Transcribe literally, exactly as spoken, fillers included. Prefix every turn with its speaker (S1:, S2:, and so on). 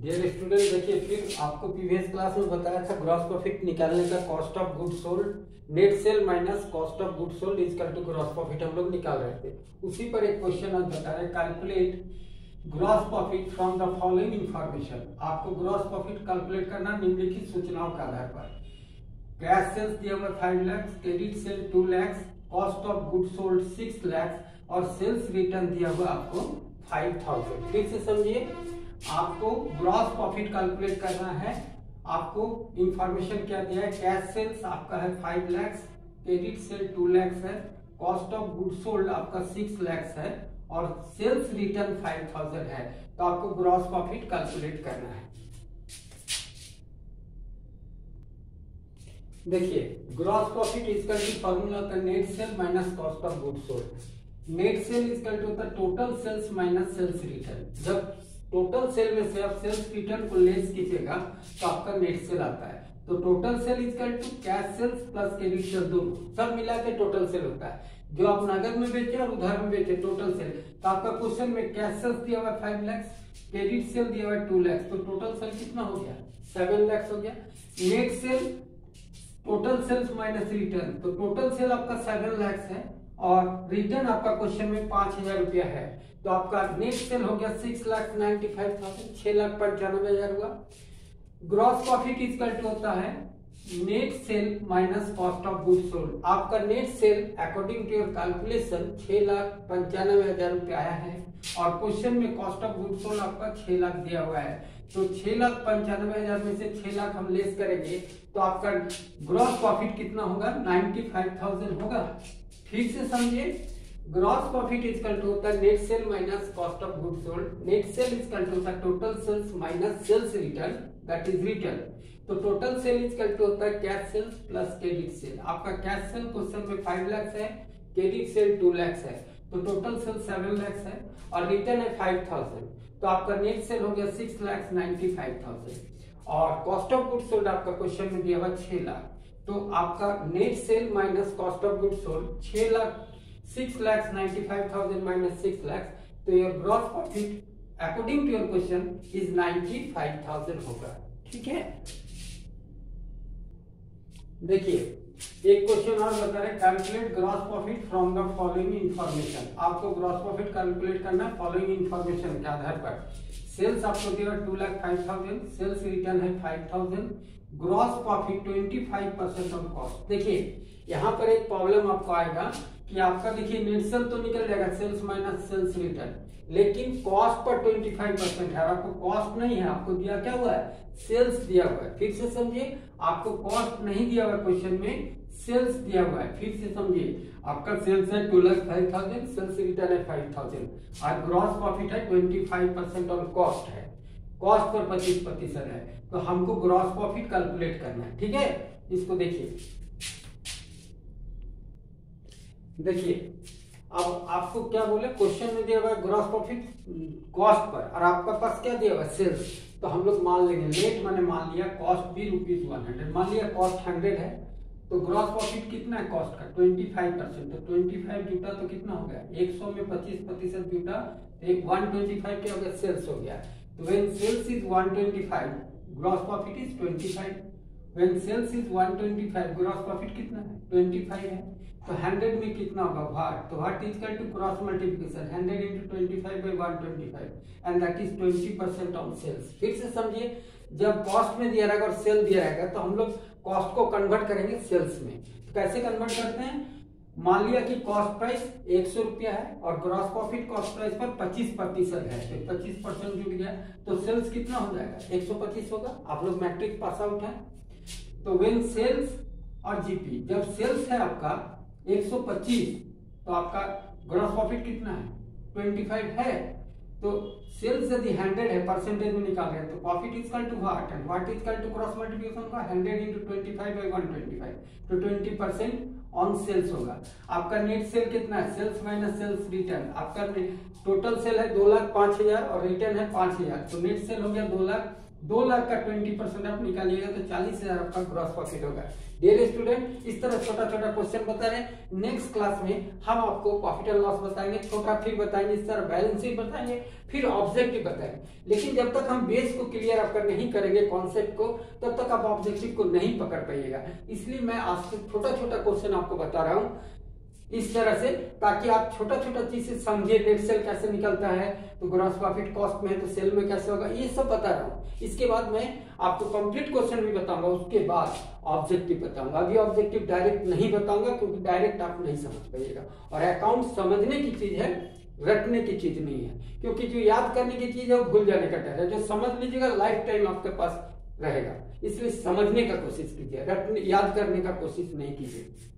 S1: Dear student, देखिए फिर आपको प्रीवियस क्लास में बताया था ग्रॉस प्रॉफिट निकालने का। Cost of good sold, net sale minus cost of good sold is equal to gross profit हम लोग निकाल रहे थे। उसी पर एक क्वेश्चन आज बता रहे, calculate gross profit from the following information. आपको ग्रॉस प्रॉफिट कैलकुलेट करना निम्नलिखित सूचनाओं के आधार पर। कैश सेल्स दिया हुआ five lakhs, credit sale two lakhs, cost of good sold six lakhs और सेल्स रिटर्न दिया हुआ आपको फाइव थाउजेंड। फिर से समझिए, आपको ग्रॉस प्रॉफिट कैलकुलेट करना है। आपको इंफॉर्मेशन क्या दिया है? कैश सेल्स आपका है five lakhs, credit sale two lakhs है, कॉस्ट ऑफ गुड सोल्ड आपका सिक्स लैक्स है और सेल्स रिटर्न फाइव थाउजेंड है। तो आपको ग्रॉस प्रॉफिट कैलकुलेट करना है। देखिए, gross profit is equal to formula का net sale minus cost of good sold. Net sale is equal to होता है total sales minus sales return. जब टोटल सेल में से आप सेल्स रिटर्न को लेस कीजिएगा तो आपका नेट सेल आता है। तो total sale is equal to cash sales plus credit sale, दोनों सब मिला के टोटल सेल होता है। जो आप नगद में बेचे और उधार में बेचे टोटल सेल। तो आपका क्वेश्चन में कैश सेल्स दिया हुआ फाइव लैक्स, क्रेडिट सेल दिया हुआ टू लैक्स, तो टोटल सेल कितना हो गया? सेवन लैक्स हो गया। Net sale total sales minus return, तो टोटल सेल आपका सेवन लैक्स है और रिटर्न आपका क्वेश्चन में पांच हजार रुपया है। तो आपका नेट सेल हो गया six lakh ninety five thousand, छह लाख पंचानवे हजार हुआ। ग्रॉस प्रॉफिट इजकल टू होता है net sale minus cost of good sold. आपका net sale according to your calculation छह लाख पंचानवे हजार रुपया आया है और क्वेश्चन में कॉस्ट ऑफ गुड सोल्ड आपका छह लाख दिया हुआ है। तो छह लाख पंचानवे हजार में से छह लाख हम लेस करेंगे तो आपका ग्रॉस प्रॉफिट कितना होगा? नाइन्टी फाइव थाउजेंड होगा। ठीक से समझिए, ग्रॉस प्रॉफिट इजकल टू होता है net sale minus cost of good sold. Net sale is equal to होता है total sales minus sales return, that is return. तो टोटल सेल इजकल टू होता है cash sales plus credit sale. आपका cash sale question में five lakhs है, credit sale two lakhs है, तो टोटल सेल सेवन लैक्स है और रिटर्न है फाइव थाउजेंड। तो आपका नेट सेल हो गया six lakhs ninety five thousand और कॉस्ट ऑफ गुड सोल्ड आपका क्वेश्चन में दिया हुआ छह लाख। तो आपका net sale minus cost of good sold छह lakh six lakhs ninety five thousand minus six lakhs, तो your gross profit according to your question is ninety five thousand होगा। ठीक है, देखिए एक क्वेश्चन और बता रहे, calculate gross profit from the following information. आपको ग्रॉस प्रॉफिट कैलकुलेट करना है फॉलोइंग इंफॉर्मेशन के आधार पर। सेल्स आपको दिया two lakh five thousand, sales return है five thousand, gross profit twenty five percent of cost. देखिए यहाँ पर एक प्रॉब्लम आपको आएगा कि आपका देखिए नेट सेल तो निकल जाएगा सेल्स माइनस सेल्स रिटर्न, लेकिन कॉस्ट पर ट्वेंटी फाइव परसेंट है। आपको कॉस्ट नहीं है, आपको दिया क्या हुआ है? सेल्स दिया हुआ है। फिर से समझिए, आपको कॉस्ट नहीं दिया हुआ क्वेश्चन में, सेल्स दिया हुआ है। फिर से समझिए, आपका सेल्स है two lakh five thousand, sales return है फाइव थाउजेंड और ग्रॉस प्रॉफिट है twenty five percent on cost है, कॉस्ट पर पच्चीस प्रतिशत है। तो हमको ग्रॉस प्रॉफिट कैलकुलेट करना है। ठीक है, इसको देखिए देखिए अब आपको क्या बोले, क्वेश्चन में दिया हुआ है ग्रॉस प्रॉफिट कॉस्ट पर और आपका पास क्या दिया हुआ है? सेल्स। तो हम लोग मान लेंगे नेट, मैंने मान लिया कॉस्ट भी रुपीज वन हंड्रेड, मान लिया कॉस्ट हंड्रेड है तो ग्रॉस प्रॉफिट कितना है कॉस्ट का? Twenty five percent. तो ट्वेंटी फाइव जुटा तो कितना हो गया? एक सौ में पच्चीस प्रतिशत जुटा, एक वन ट्वेंटी फाइव क्या हो गया? सेल्स हो गया। तो when sales is one twenty five, gross profit is twenty five. When sales is one twenty five, gross profit कितना है? ट्वेंटी फाइव है। तो हंड्रेड में कितना होगा? वाट। तो what is equal to cross multiplication hundred into twenty five by one twenty five and that is twenty percent on sales. फिर से समझिए, जब कॉस्ट में दिया रहेगा और सेल दिया रहेगा तो हम लोग कॉस्ट को कन्वर्ट करेंगे सेल्स में। तो कैसे कन्वर्ट करते हैं? मान लिया कि कॉस्ट प्राइस एक सौ रुपया है और ग्रॉस प्रॉफिट कॉस्ट प्राइस पर पच्चीस प्रतिशत है, तो पच्चीस परसेंट जुड़ गया तो सेल्स कितना हो जाएगा? एक सौ पच्चीस होगा। आप लोग मैट्रिक पास आउट है। तो व्हेन सेल्स और जीपी, जब सेल्स है आपका एक सौ पच्चीस तो आपका ग्रॉस प्रॉफिट कितना है? ट्वेंटी फाइव है। तो सेल्स यदि हंड्रेड है, परसेंटेज में निकाल रहे हैं, तो profit is equal to what and what is equal to cross multiplication का hundred into twenty five by one twenty five, तो ट्वेंटी परसेंट ऑन सेल्स होगा। आपका नेट सेल कितना है? Sales minus sales return. आपका टोटल सेल है दो लाख पांच हजार और रिटर्न है पांच हजार, तो नेट सेल हो गया दो लाख दो लाख का ट्वेंटी परसेंट आप निकालिएगा तो चालीस हजार आपका ग्रॉस प्रॉफिट होगा। डियर स्टूडेंट, इस तरह छोटा छोटा क्वेश्चन बता रहे हैं। नेक्स्ट क्लास में हम आपको प्रॉफिट एंड लॉस बताएंगे, छोटा फिर बताएंगे, इस तरह बैलेंस शीट बताएंगे, फिर ऑब्जेक्टिव बताएंगे। लेकिन जब तक हम बेस को क्लियर आपका नहीं करेंगे कॉन्सेप्ट को, तब तक आप ऑब्जेक्टिव को नहीं पकड़ पाइएगा। इसलिए मैं आज से छोटा छोटा क्वेश्चन आपको बता रहा हूँ इस तरह से, ताकि आप छोटा छोटा चीज से समझिए। नेट सेल कैसे निकलता है, तो ग्रॉस प्रॉफिट कॉस्ट में है तो सेल में कैसे होगा, ये सब बता रहा हूँ। इसके बाद मैं आपको कंप्लीट क्वेश्चन भी बताऊंगा, उसके बाद ऑब्जेक्टिव बताऊंगा। अभी ऑब्जेक्टिव डायरेक्ट नहीं बताऊंगा क्योंकि डायरेक्ट आप नहीं समझ पाइएगा। और अकाउंट समझने की चीज है, रटने की चीज नहीं है। क्योंकि जो याद करने की चीज है वो भूल जाने का डर है, जो समझ लीजिएगा लाइफ टाइम आपके पास रहेगा। इसलिए समझने का कोशिश कीजिए, रटने याद करने का कोशिश नहीं कीजिए।